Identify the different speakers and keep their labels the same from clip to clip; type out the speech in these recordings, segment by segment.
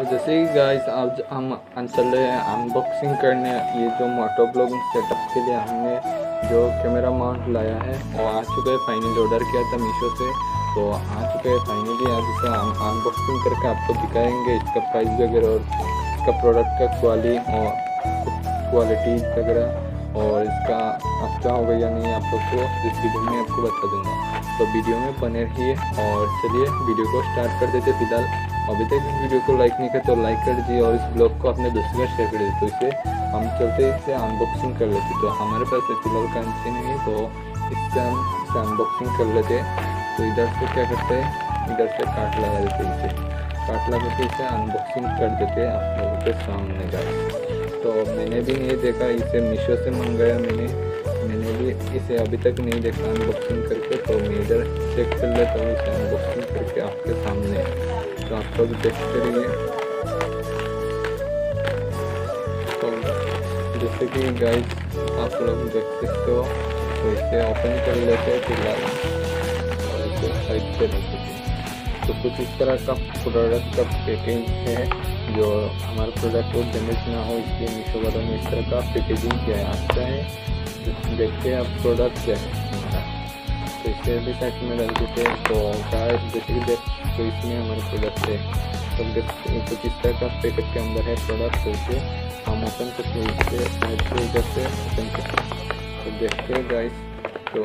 Speaker 1: तो जैसे ही गाइस आज हम चल रहे हैं अनबॉक्सिंग करने। ये जो मोटो ब्लॉगिंग सेटअप के लिए हमने जो कैमरा माउंट लाया है वो आ चुका है। फाइनली ऑर्डर किया था मीशो से, तो आ चुका है फाइनली। आज इसे हम अनबॉक्सिंग करके आपको दिखाएंगे इसका प्राइस वगैरह और इसका प्रोडक्ट का क्वालिटी वगैरह और इसका अच्छा होगा या नहीं आप लोग को इस वीडियो में आपको बता दूंगा। तो वीडियो में बने रहिए और चलिए वीडियो को स्टार्ट कर देते। फिलहाल अभी तक इस वीडियो को लाइक नहीं किया तो लाइक कर दीजिए और इस ब्लॉग को अपने दोस्तों के शेयर कर दीजिए। तो इसे हम चलते इसे अनबॉक्सिंग कर लेते। तो हमारे पास फिलहाल करेंसी नहीं है तो इससे हम इसे अनबॉक्सिंग कर लेते। तो इधर से क्या करते हैं, इधर से काट लगा देते, इसे काट लगा के इसे अनबॉक्सिंग कर देते आप लोगों के सामने का। तो मैंने भी नहीं देखा, इसे मीशो से मंगाया मैंने भी इसे अभी तक नहीं देखा अनबॉक्सिंग करके। तो मैं इधर चेक कर लेता हूँ इसे अनबॉक्सिंग करके आपके सामने। तो आप लोग देखते रहिए। तो जैसे कि गाइस आप लोग देख सकते हो, तो इसे ओपन कर लेते हैं फिलहाल और इसे साइड पे रख देते हैं। तो कुछ इस तरह का प्रोडक्ट का पैकेज है, जो हमारा प्रोडक्ट को डैमेज ना हो इसलिए मीशो वालों ने इस तरह का पैकेजिंग किया है। अच्छा है, देखते हैं आप प्रोडक्ट क्या है हमारा। तो इसे भी साइड में रख देते हैं। तो गाइस जैसे कि देख, तो इसमें हमारे प्रोडक्ट है। तो देखते हैं कुछ इस तरह का पैकेट के अंदर है प्रोडक्ट। तो इसे हम ओपन करके इसे साइड से इधर से ओपन करते हैं। तो देखते हैं गाइस, तो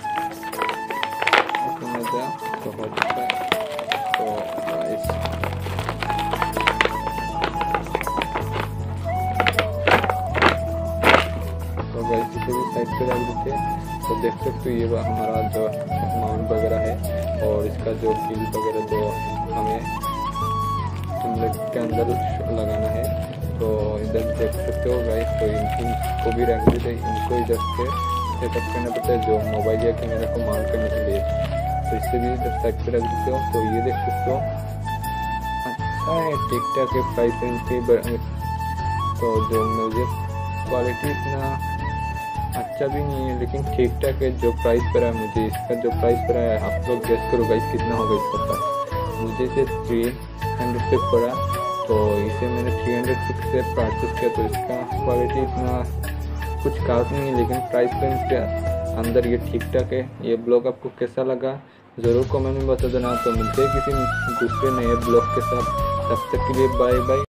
Speaker 1: मजा तो हो जाता है। तो गाइस इसे भी साइड पे रख देते हैं। तो देख सकते हो ये हमारा जो माउंट वगैरह है और इसका जो बिल वगैरह जो हमें के अंदर लगाना है। तो इधर देख सकते हो गाइस। तो इनको भी रख देते, इनको इधर से सेटअप करना पड़ता है जो मोबाइल या कैमरा को माउंट करने के लिए। तो इससे भी इधर साइड पे रख देते हो। तो ये देख सकते हो अच्छा है, ठीक ठाक है प्राइस इनके। तो जो मुझे क्वालिटी इतना अच्छा भी नहीं है लेकिन ठीक ठाक है। जो प्राइस पड़ा है मुझे, इसका जो प्राइस पड़ा है आप लोग गेस करो गाइस कितना होगा इसका प्राइस। मुझे इसे 300 पे पड़ा। तो इसे मैंने 300 से परचेस किया। तो इसका क्वालिटी इतना कुछ खास नहीं है लेकिन प्राइस रेंज के अंदर ये ठीक ठाक है। ये ब्लॉग आपको कैसा लगा ज़रूर कमेंट में बता देना। तो मिलते हैं किसी दूसरे नए ब्लॉग के साथ, तब तक के लिए बाय बाय।